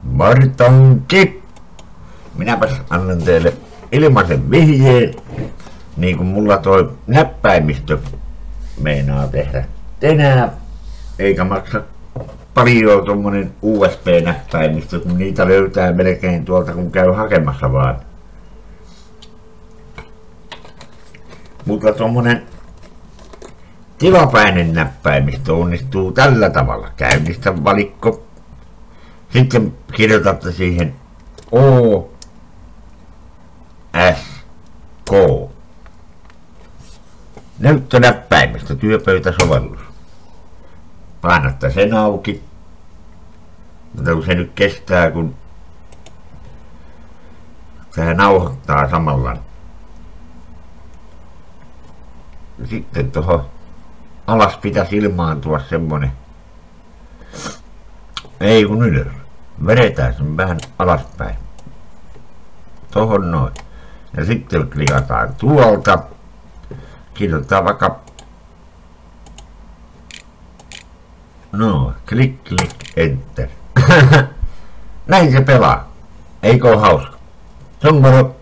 Martanki! Minäpäs annan teille ilmaisen vihjeen, niin kuin mulla toi näppäimistö meinaa tehdä tänään, eikä maksa paljon tommonen USB-näppäimistö, kun niitä löytää melkein tuolta, kun käy hakemassa vaan. Mutta tommonen tilapäinen näppäimistö onnistuu tällä tavalla. Käynnistä valikko. Sitten kirjoitatte siihen O, S, K. Näyttönäppäimistö, työpöytäsovellus. Painatte sen auki. Mutta kun se nyt kestää, kun sehän nauhoittaa samalla. Sitten tuohon alas pitäisi ilmaantua semmonen. Ei kun ylös. Vedetään sen vähän alaspäin. Tohon noin. Ja sitten klikataan tuolta. Kirjoitetaan vaikka. No, klik, enter. Näin se pelaa. Eikö ole hauska? Se on moro.